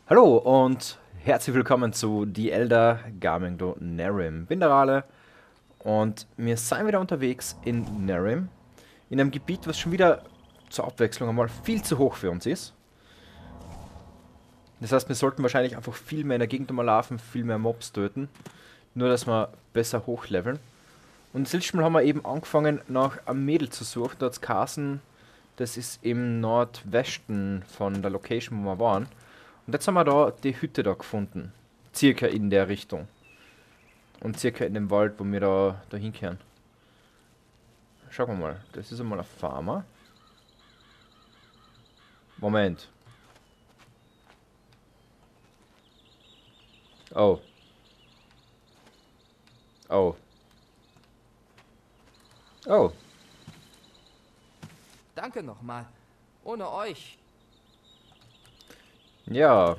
Hallo und herzlich willkommen zu The Elder Gaming do Nerim. Bin der Rale und wir sind wieder unterwegs in Nerim, in einem Gebiet, was schon wieder zur Abwechslung einmal viel zu hoch für uns ist. Das heißt, wir sollten wahrscheinlich einfach viel mehr in der Gegend mal laufen, viel mehr Mobs töten, nur dass wir besser hochleveln. Und das letzte Mal haben wir eben angefangen, nach einem Mädel zu suchen. Dort ist Carson, das ist im Nordwesten von der Location, wo wir waren. Und jetzt haben wir da die Hütte da gefunden. Circa in der Richtung. Und circa in dem Wald, wo wir da hinkehren. Schauen wir mal. Das ist einmal ein Farmer. Moment. Oh. Oh. Oh. Danke nochmal. Ohne euch. Ja.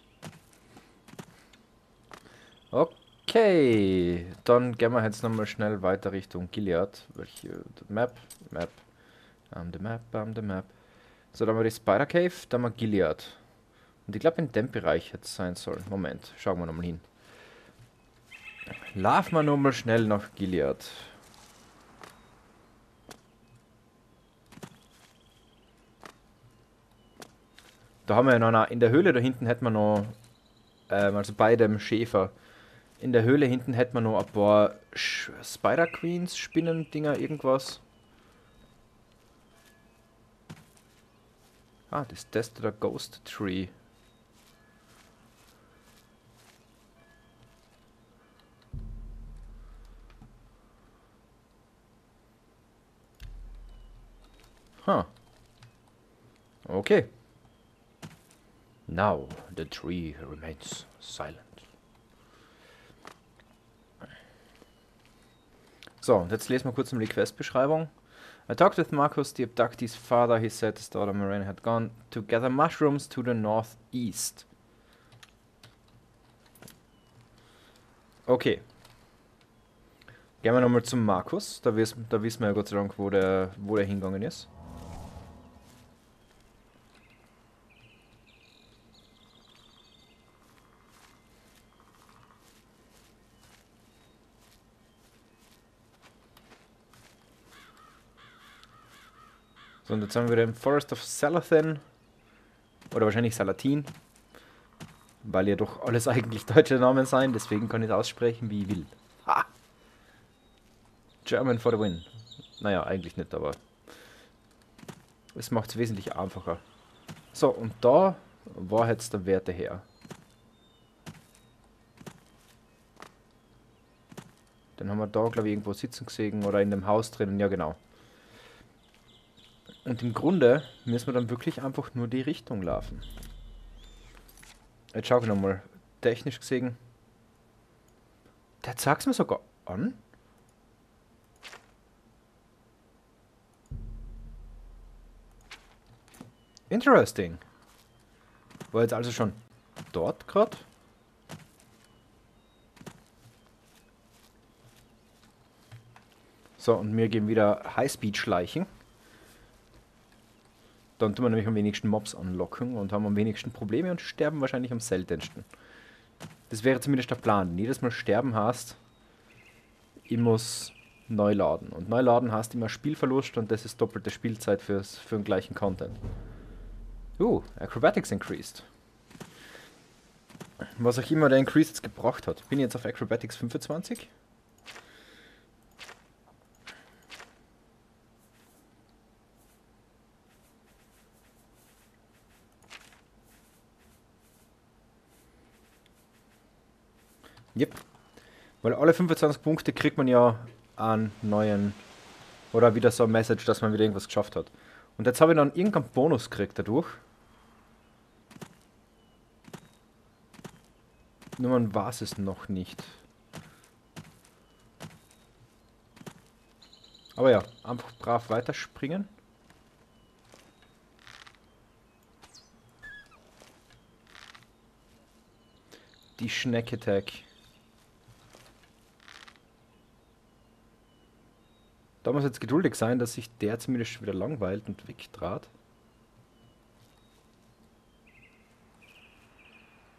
Okay. Dann gehen wir jetzt nochmal schnell weiter Richtung Gilead. Welche. Map. Map. The map, the map. So, dann haben wir die Spider Cave, dann haben wir Gilead. Und ich glaube, in dem Bereich jetzt sein soll. Moment, schauen wir nochmal hin. Laufen wir nochmal schnell nach Gilead. Da haben wir ja noch, in der Höhle da hinten hätten wir noch, also bei dem Schäfer, in der Höhle hinten hätten wir noch ein paar Spider Queens, Spinnendinger, irgendwas. Ah, das ist der Ghost Tree. Huh. Okay. Now the tree remains silent. So, und jetzt lesen wir kurz mal die Questbeschreibung. I talked with Marcus, the abductee's father. He said his daughter Moraine had gone to gather mushrooms to the northeast. Okay. Gehen wir nochmal zum Markus. Da wissen wir ja Gott sei Dank, wo der hingegangen ist. So, und jetzt sind wir wieder im Forest of Salathin. Oder wahrscheinlich Salatin. Weil ja doch alles eigentlich deutsche Namen sein. Deswegen kann ich es aussprechen, wie ich will. Ha! German for the win. Naja, eigentlich nicht, aber es macht es wesentlich einfacher. So, und da war jetzt der Werte her. Dann haben wir da, glaube ich, irgendwo sitzen gesehen oder in dem Haus drinnen. Ja, genau. Und im Grunde müssen wir dann wirklich einfach nur die Richtung laufen. Jetzt schau ich nochmal. Technisch gesehen. Der zeigt es mir sogar an. Interesting. War jetzt also schon dort gerade? So, und wir gehen wieder Highspeed schleichen. Dann tun wir nämlich am wenigsten Mobs anlocken und haben am wenigsten Probleme und sterben wahrscheinlich am seltensten. Das wäre zumindest der Plan. Wenn jedes Mal sterben hast, ich muss neu laden. Und neu laden hast immer Spielverlust und das ist doppelte Spielzeit für den gleichen Content. Acrobatics increased. Was auch immer der Increase jetzt gebracht hat. Bin ich jetzt auf Acrobatics 25? Yep. Weil alle 25 Punkte kriegt man ja einen neuen, oder wieder so ein Message, dass man wieder irgendwas geschafft hat. Und jetzt habe ich dann irgendeinen Bonus gekriegt dadurch. Nur man weiß es noch nicht. Aber ja, einfach brav weiterspringen. Die Schneck-Attack. Da muss jetzt geduldig sein, dass sich der zumindest wieder langweilt und wegtrat.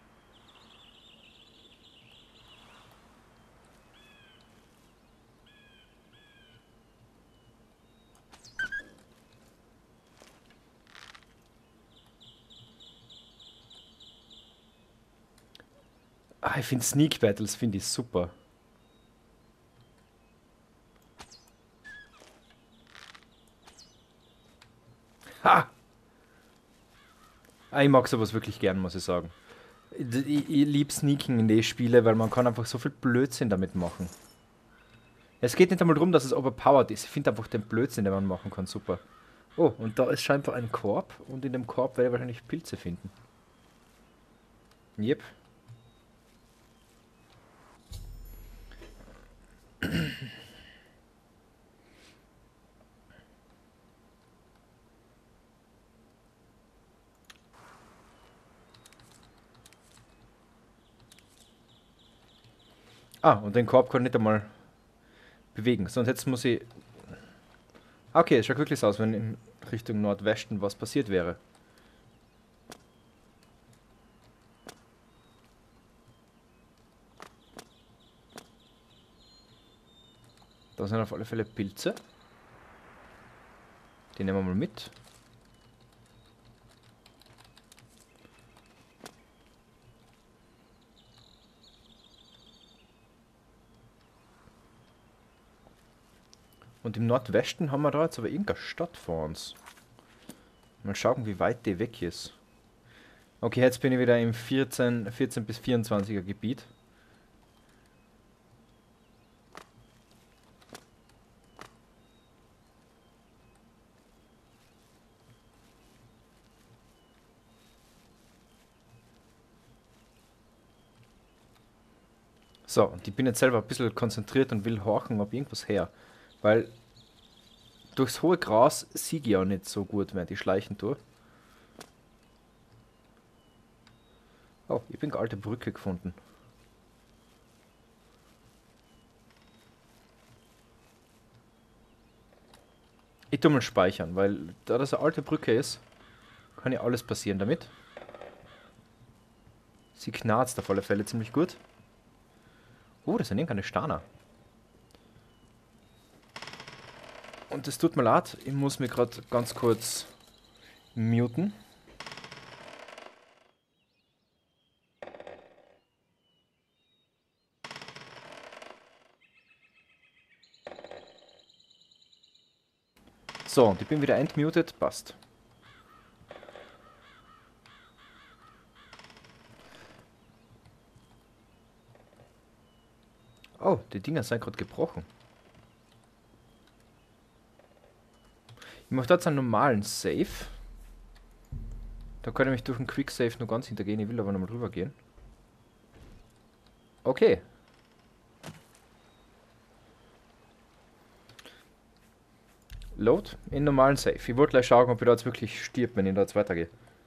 Ah, ich finde Sneak Battles, finde ich super. Ha! Ah, ich mag sowas wirklich gern, muss ich sagen. Ich liebe Sneaking in die Spiele, weil man kann einfach so viel Blödsinn damit machen. Es geht nicht einmal darum, dass es overpowered ist. Ich finde einfach den Blödsinn, den man machen kann, super. Oh, und da ist scheinbar ein Korb und in dem Korb werde ich wahrscheinlich Pilze finden. Yep. Ah, und den Korb kann ich nicht einmal bewegen. Sonst jetzt muss ich. Okay, es schaut wirklich so aus, wenn in Richtung Nordwesten was passiert wäre. Da sind auf alle Fälle Pilze. Die nehmen wir mal mit. Und im Nordwesten haben wir da jetzt aber irgendeine Stadt vor uns. Mal schauen, wie weit die weg ist. Okay, jetzt bin ich wieder im 14 bis 24er Gebiet. So, und ich bin jetzt selber ein bisschen konzentriert und will horchen, ob irgendwas her. Weil durchs hohe Gras sehe ich ja nicht so gut, während ich schleichen tue. Oh, ich bin eine alte Brücke gefunden. Ich tue mal speichern, weil da das eine alte Brücke ist, kann ja alles passieren damit. Sie knarzt auf alle Fälle ziemlich gut. Oh, das sind irgendeine Steine. Und es tut mir leid, ich muss mich gerade ganz kurz muten. So, und ich bin wieder entmutet, passt. Oh, die Dinger sind gerade gebrochen. Ich mache jetzt einen normalen Save. Da kann ich mich durch einen Quick Save nur ganz hintergehen, ich will aber nochmal drüber gehen. Okay. Load in normalen Save. Ich wollte gleich schauen, ob ich da jetzt wirklich stirbt, wenn ich da jetzt weitergehe.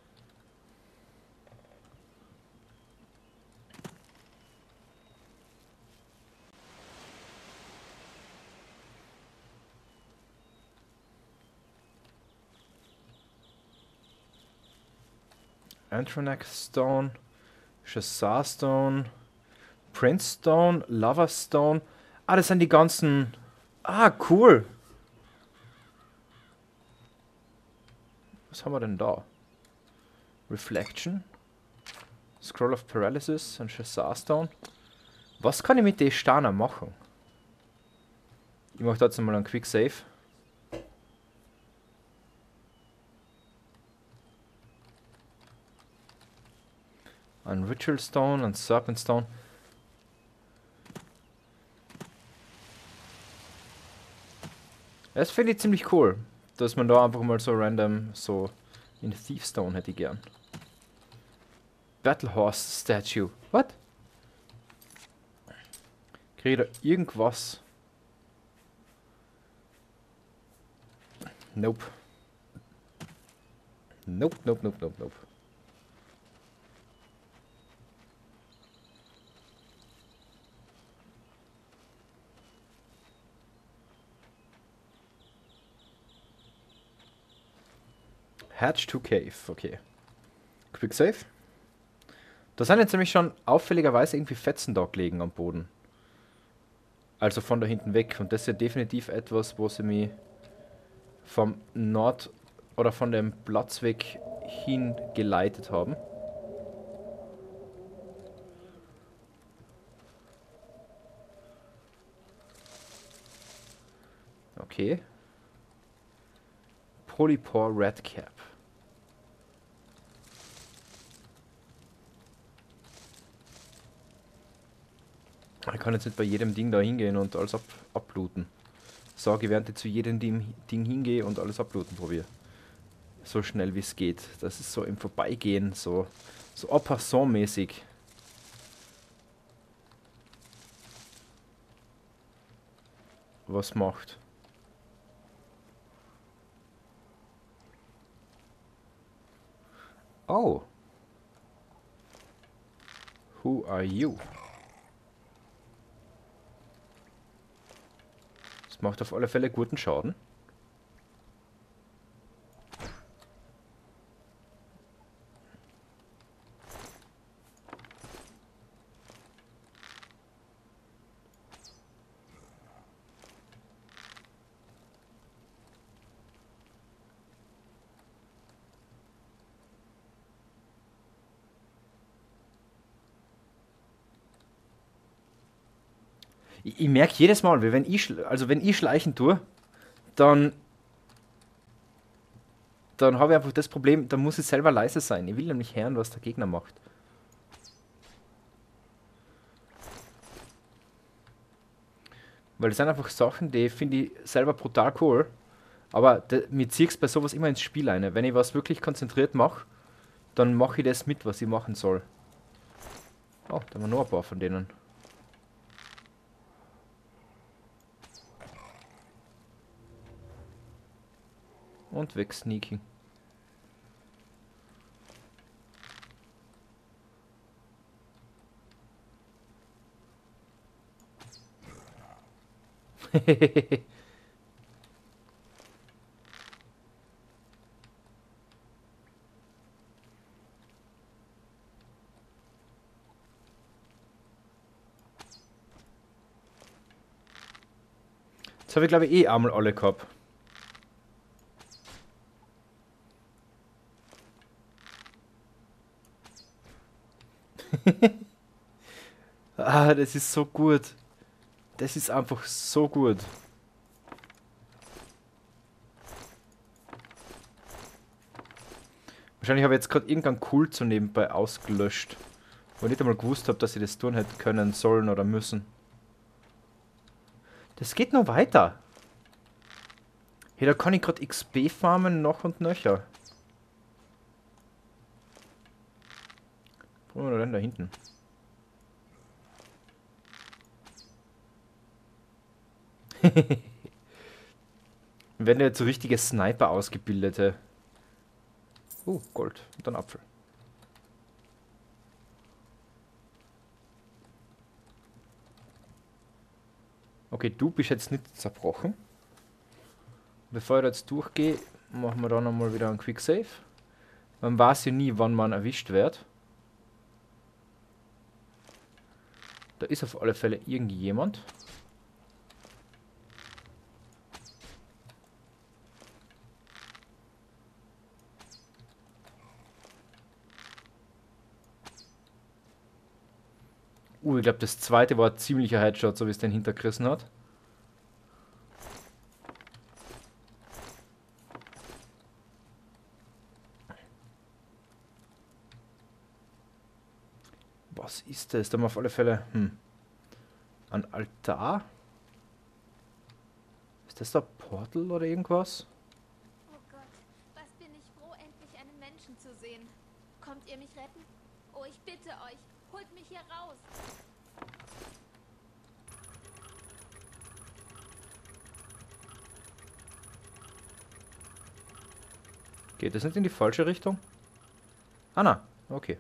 Anthronax Stone, Shassar Stone, Prince Stone, Lava Stone. Ah, das sind die ganzen. Ah, cool. Was haben wir denn da? Reflection, Scroll of Paralysis und Shassar Stone. Was kann ich mit den Steinen machen? Ich mache dazu mal einen Quick Save. Ein Ritual Stone, ein Serpent Stone. Das finde ich ziemlich cool, dass man da einfach mal so random so in Thief Stone hätte ich gern. Battle Horse Statue. What? Kriege ich da irgendwas? Nope. Nope, nope, nope, nope, nope. Hatch to Cave, okay. Quick Save. Da sind jetzt nämlich schon auffälligerweise irgendwie Fetzen da gelegen am Boden. Also von da hinten weg. Und das ist ja definitiv etwas, wo sie mich vom Nord- oder von dem Platz weg hingeleitet haben. Okay. Polypore Redcap. Ich kann jetzt nicht bei jedem Ding da hingehen und alles ablooten. Sage, während ich zu jedem Ding hingehe und alles ablooten probiere. So schnell wie es geht. Das ist so im Vorbeigehen, so en passant mäßig. Was macht. Oh. Who are you? Das macht auf alle Fälle guten Schaden. Ich merke jedes Mal, wie wenn ich schleichen tue, dann habe ich einfach das Problem, dann muss ich selber leise sein. Ich will nämlich hören, was der Gegner macht. Weil das sind einfach Sachen, die finde ich selber brutal cool. Aber mir zieht es bei sowas immer ins Spiel ein. Wenn ich was wirklich konzentriert mache, dann mache ich das mit, was ich machen soll. Oh, da haben wir noch ein paar von denen. Und weg sneaking. Jetzt habe ich glaube ich eh einmal alle gehabt. Ah, das ist so gut. Das ist einfach so gut. Wahrscheinlich habe ich jetzt gerade irgendeinen Kult so nebenbei ausgelöscht. Wo ich nicht einmal gewusst habe, dass ich das tun hätte können, sollen oder müssen. Das geht noch weiter. Hey, da kann ich gerade XP farmen, noch und nöcher. Wo ist denn da hinten? Werden jetzt so richtige Sniper ausgebildete. Gold. Und dann Apfel. Okay, du bist jetzt nicht zerbrochen. Bevor ich da jetzt durchgehe, machen wir da nochmal wieder einen Quick Save. Man weiß ja nie, wann man erwischt wird. Da ist auf alle Fälle irgendjemand. Ich glaube, das zweite war ein ziemlicher Headshot, so wie es den hintergerissen hat. Was ist das? Da haben wir auf alle Fälle ein Altar. Ist das da Portal oder irgendwas? Oh Gott, was bin ich froh, endlich einen Menschen zu sehen. Kommt ihr mich retten? Oh, ich bitte euch, holt mich hier raus. Geht das nicht in die falsche Richtung? Ah, na, okay.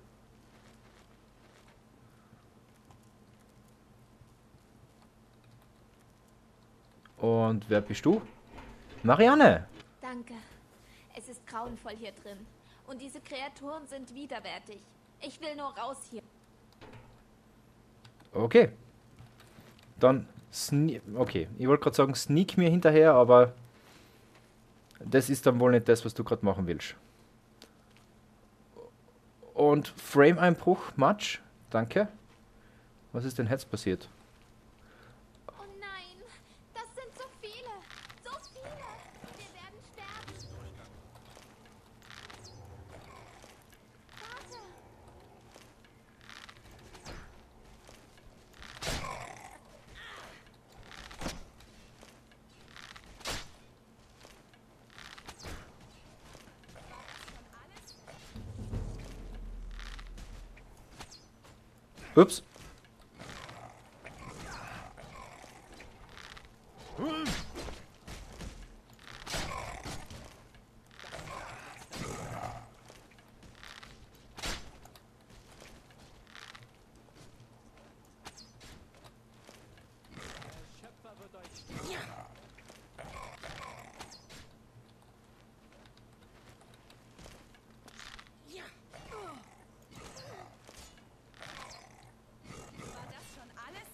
Und wer bist du? Marianne! Danke. Es ist grauenvoll hier drin. Und diese Kreaturen sind widerwärtig. Ich will nur raus hier. Okay. Dann okay, ich wollte gerade sagen, sneak mir hinterher, aber das ist dann wohl nicht das, was du gerade machen willst. Und Frame-Einbruch, Matsch, danke. Was ist denn jetzt passiert? Oh nein, das sind so viele. So viele! Wir werden sterben! Warte! Ups. War das schon alles?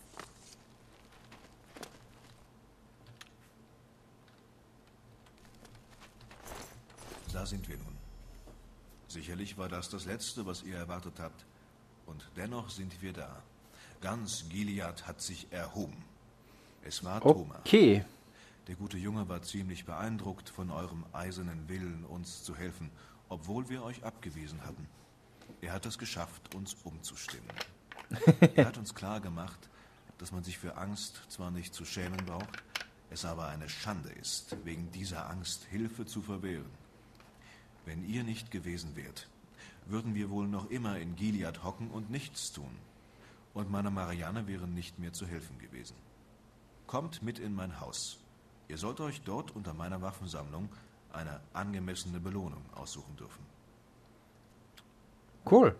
Da sind wir nun. Sicherlich war das das Letzte, was ihr erwartet habt. Und dennoch sind wir da. Ganz Gilead hat sich erhoben. Es war Thoma. Okay. Der gute Junge war ziemlich beeindruckt von eurem eisernen Willen, uns zu helfen, obwohl wir euch abgewiesen hatten. Er hat es geschafft, uns umzustimmen. Er hat uns klar gemacht, dass man sich für Angst zwar nicht zu schämen braucht, es aber eine Schande ist, wegen dieser Angst Hilfe zu verwehren. Wenn ihr nicht gewesen wärt, würden wir wohl noch immer in Gilead hocken und nichts tun. Und meiner Marianne wären nicht mehr zu helfen gewesen. Kommt mit in mein Haus. Ihr sollt euch dort unter meiner Waffensammlung eine angemessene Belohnung aussuchen dürfen. Cool.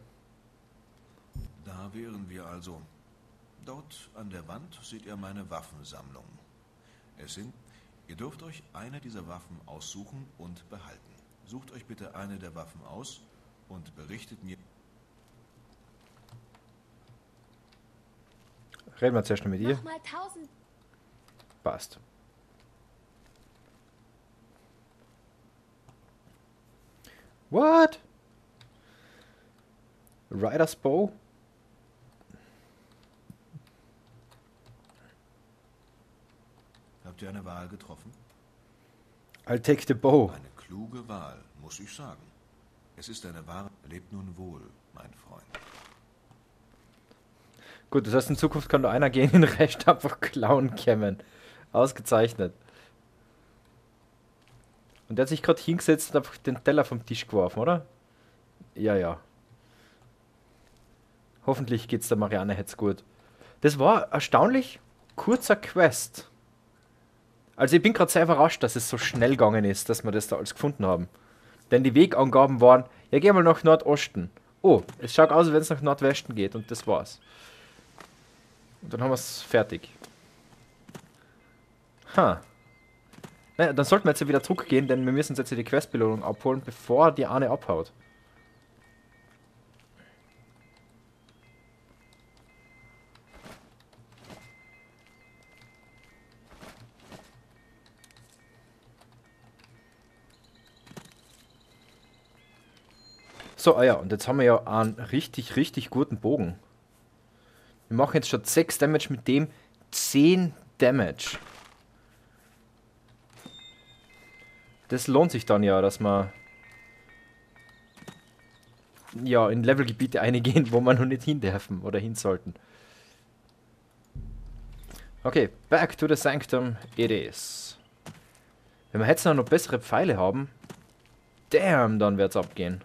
Da wären wir also. Dort an der Wand seht ihr meine Waffensammlung. Ihr dürft euch eine dieser Waffen aussuchen und behalten. Sucht euch bitte eine der Waffen aus und berichtet mir. Reden wir zuerst noch mit ihr. Nochmal 1000. Passt. What? Rider's Bow? Habt ihr eine Wahl getroffen? I'll take the bow. Eine kluge Wahl, muss ich sagen. Es ist eine wahre. Lebt nun wohl, mein Freund. Gut, das heißt, in Zukunft kann nur einer gehen, den Rest einfach klauen kämen. Ausgezeichnet. Und der hat sich gerade hingesetzt und einfach den Teller vom Tisch geworfen, oder? Ja, ja. Hoffentlich geht's der Marianne jetzt gut. Das war erstaunlich kurzer Quest. Also ich bin gerade sehr überrascht, dass es so schnell gegangen ist, dass wir das da alles gefunden haben. Denn die Wegangaben waren, ja geh mal nach Nordosten. Oh, es schaut aus, als wenn es nach Nordwesten geht und das war's. Und dann haben wir es fertig. Ha. Naja, dann sollten wir jetzt wieder zurückgehen, denn wir müssen uns jetzt die Questbelohnung abholen, bevor die Ahne abhaut. So, ah ja, und jetzt haben wir ja einen richtig, richtig guten Bogen. Wir machen jetzt schon 6 Damage mit dem, 10 Damage. Das lohnt sich dann ja, dass wir ja in Levelgebiete eingehen, wo wir noch nicht hin dürfen oder hin sollten. Okay, back to the Sanctum it is. Wenn wir jetzt noch bessere Pfeile haben, damn, dann wird's abgehen.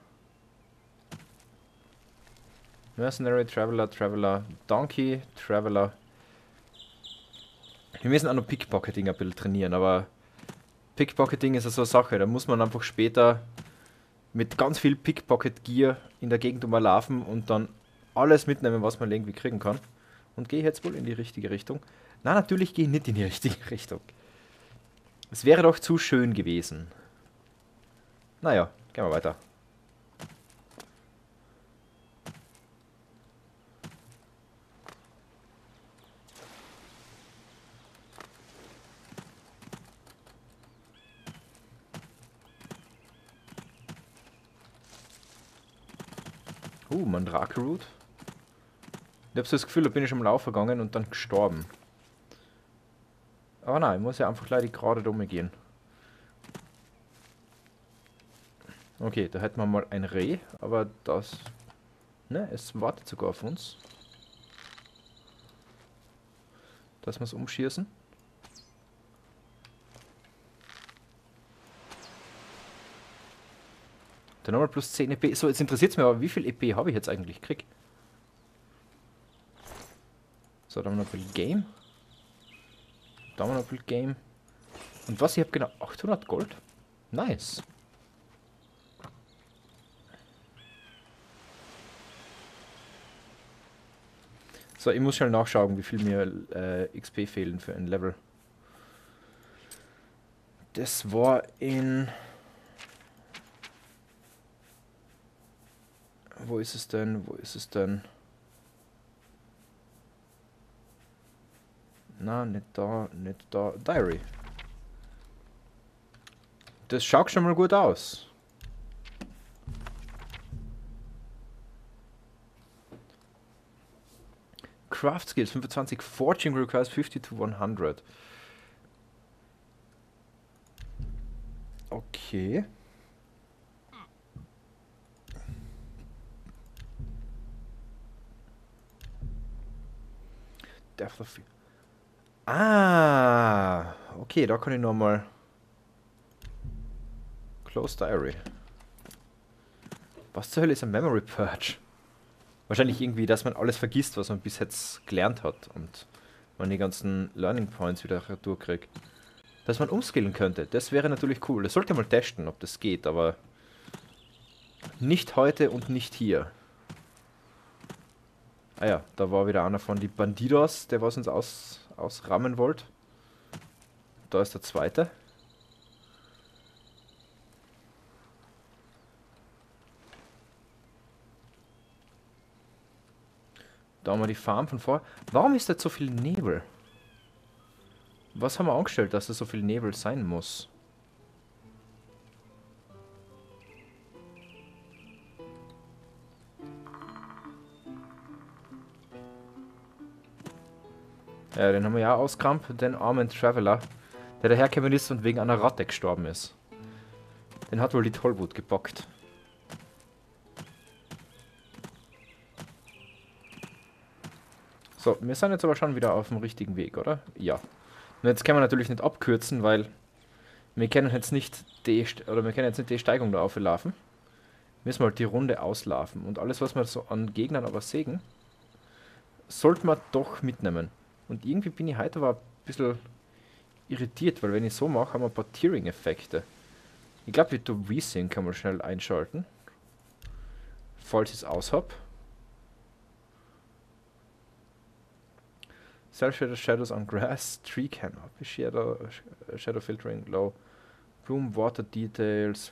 Mercenary, Traveler, Traveler, Donkey, Traveler. Wir müssen auch noch Pickpocketing ein bisschen trainieren, aber Pickpocketing ist ja so eine Sache, da muss man einfach später mit ganz viel Pickpocket-Gear in der Gegend umlaufen und dann alles mitnehmen, was man irgendwie kriegen kann. Und gehe ich jetzt wohl in die richtige Richtung? Nein, natürlich gehe ich nicht in die richtige Richtung. Es wäre doch zu schön gewesen. Naja, gehen wir weiter. Mandrake Root. Ich habe so das Gefühl, da bin ich im Lauf gegangen und dann gestorben. Aber nein, ich muss ja einfach leider gerade dumme gehen. Okay, da hätten wir mal ein Reh, aber das... Ne, es wartet sogar auf uns. Dass wir es umschießen. Dann nochmal plus 10 EP. So, jetzt interessiert es mich aber, wie viel EP habe ich jetzt eigentlich gekriegt? So, dann haben wir noch ein bisschen Game. Da haben wir noch ein bisschen Game. Und was? Ich habe genau 800 Gold. Nice. So, ich muss schnell nachschauen, wie viel mir XP fehlen für ein Level. Das war in... Wo ist es denn? Wo ist es denn? Na, nicht da, nicht da. Diary. Das schaut schon mal gut aus. Craft Skills 25. Forging requires 50 to 100. Okay. Death of... Ah, okay, da kann ich nochmal... Close Diary. Was zur Hölle ist ein Memory Purge? Wahrscheinlich irgendwie, dass man alles vergisst, was man bis jetzt gelernt hat und man die ganzen Learning Points wieder durchkriegt. Dass man umskillen könnte, das wäre natürlich cool. Das sollte mal testen, ob das geht, aber nicht heute und nicht hier. Ah ja, da war wieder einer von die Bandidos, der was uns ausrammen wollte. Da ist der zweite. Da haben wir die Farm von vor. Warum ist da so viel Nebel? Was haben wir angestellt, dass da so viel Nebel sein muss? Ja, den haben wir ja ausgerammt, den armen Traveler, der dahergekommen ist und wegen einer Ratte gestorben ist. Den hat wohl die Tollwut gepackt. So, wir sind jetzt aber schon wieder auf dem richtigen Weg, oder? Ja. Und jetzt können wir natürlich nicht abkürzen, weil wir können jetzt nicht die Steigung da auflaufen. Müssen wir halt die Runde auslaufen. Und alles, was wir so an Gegnern aber sägen, sollten wir doch mitnehmen. Und irgendwie bin ich heute aber ein bisschen irritiert, weil wenn ich so mache, haben wir ein paar Tearing-Effekte. Ich glaube, mit der V-Sync kann man schnell einschalten. Falls ich es aus habe. Self-Shadow Shadows on Grass, Tree Canopy, Shadow Filtering Low, Bloom, Water Details,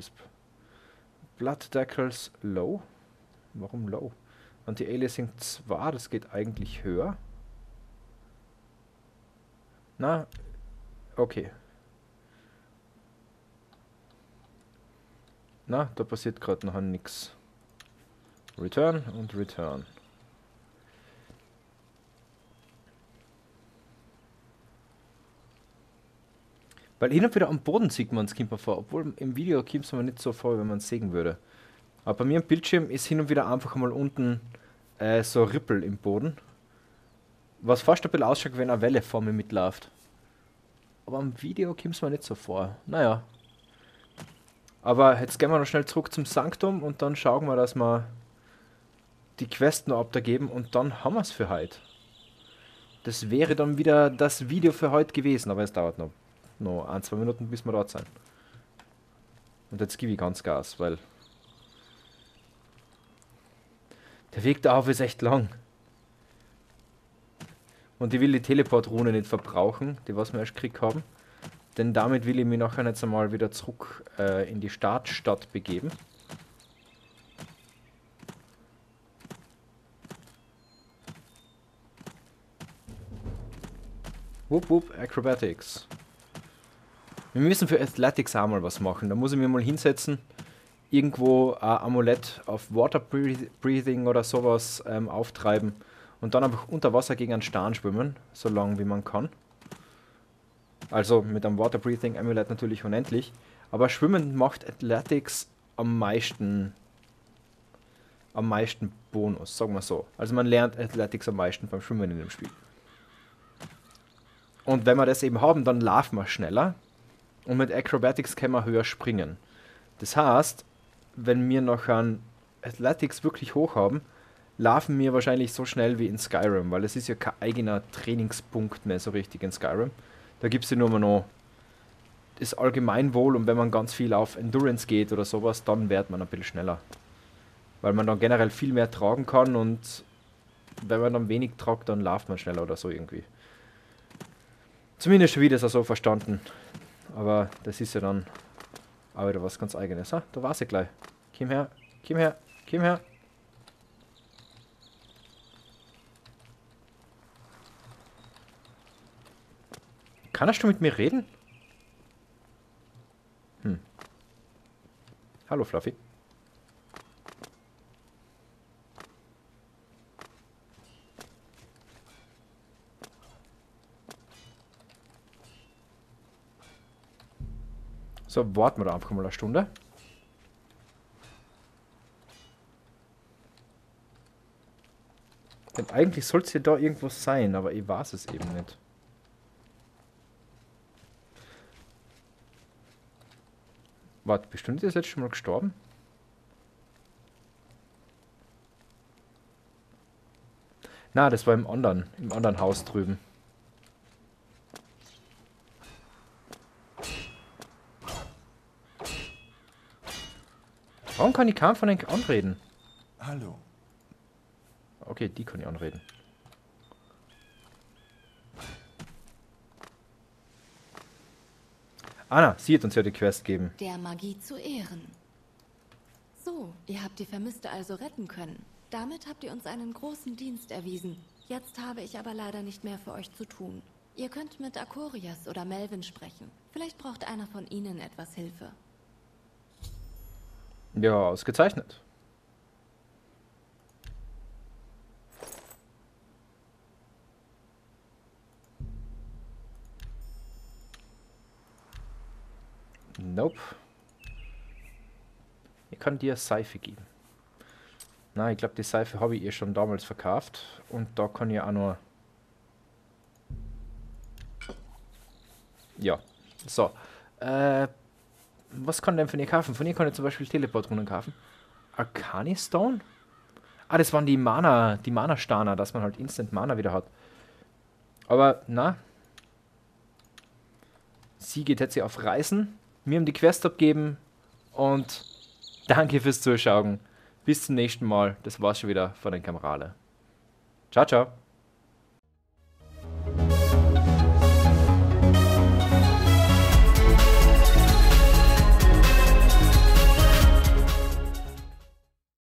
Blood Decals Low. Warum Low? Anti-Aliasing 2, das geht eigentlich höher. Na, okay. Na, da passiert gerade noch nichts. Return und Return. Weil hin und wieder am Boden sieht man es kommt mir vor, obwohl im Video kommt es mir nicht so vor, wenn man es sägen würde. Aber bei mir am Bildschirm ist hin und wieder einfach mal unten so ein Rippel im Boden. Was fast ein bisschen ausschaut, wenn eine Welle vor mir mitläuft. Aber am Video kommt es mir nicht so vor. Naja. Aber jetzt gehen wir noch schnell zurück zum Sanktum und dann schauen wir, dass wir die Quest noch abgeben und dann haben wir es für heute. Das wäre dann wieder das Video für heute gewesen, aber es dauert noch 1-2 Minuten, bis wir dort sind. Und jetzt gebe ich ganz Gas, weil der Weg da auf ist echt lang. Und ich will die Teleport-Rune nicht verbrauchen, die was wir erst gekriegt haben. Denn damit will ich mich nachher jetzt einmal wieder zurück in die Startstadt begeben. Wupp wupp, Acrobatics. Wir müssen für Athletics auch mal was machen. Da muss ich mir mal hinsetzen, irgendwo ein Amulett auf Water Breathing oder sowas auftreiben und dann einfach unter Wasser gegen einen Stein schwimmen, so lange wie man kann. Also mit einem Water Breathing Amulet natürlich unendlich. Aber Schwimmen macht Athletics am meisten Bonus, sagen wir so. Also man lernt Athletics am meisten beim Schwimmen in dem Spiel. Und wenn wir das eben haben, dann laufen wir schneller. Und mit Acrobatics können wir höher springen. Das heißt, wenn wir noch an Athletics wirklich hoch haben, laufen wir wahrscheinlich so schnell wie in Skyrim, weil es ist ja kein eigener Trainingspunkt mehr so richtig in Skyrim. Da gibt es ja nur mal noch das Allgemeinwohl und wenn man ganz viel auf Endurance geht oder sowas, dann wird man ein bisschen schneller. Weil man dann generell viel mehr tragen kann und wenn man dann wenig tragt, dann läuft man schneller oder so irgendwie. Zumindest wie das auch so verstanden. Aber das ist ja dann auch wieder was ganz Eigenes. Ha, da war sie gleich. Komm her, komm her, komm her. Kannst du mit mir reden? Hallo Fluffy. So, warten wir da einfach mal eine Stunde. Denn eigentlich sollte es ja da irgendwo sein, aber ich weiß es eben nicht. Warte, bestimmt ist jetzt schon mal gestorben? Na, das war im anderen Haus drüben. Warum kann ich keinen von denen anreden? Hallo. Okay, die kann ich anreden. Anna, sie hat uns ja die Quest gegeben. Der Magie zu Ehren. So, ihr habt die Vermisste also retten können. Damit habt ihr uns einen großen Dienst erwiesen. Jetzt habe ich aber leider nicht mehr für euch zu tun. Ihr könnt mit Akorias oder Melvin sprechen. Vielleicht braucht einer von ihnen etwas Hilfe. Ja, ausgezeichnet. Nope. Ich kann dir Seife geben. Na, ich glaube, die Seife habe ich ihr schon damals verkauft. Und da kann ich auch nur... Ja. So. Was kann denn von ihr kaufen? Von ihr kann ich zum Beispiel Teleportrunen kaufen. Arcanistone? Ah, das waren die Mana-Starner, dass man halt Instant Mana wieder hat. Aber, na. Sie geht jetzt hier auf Reisen. Mir haben die Quest abgeben. Und danke fürs Zuschauen. Bis zum nächsten Mal. Das war's schon wieder von den Kamerale. Ciao, ciao.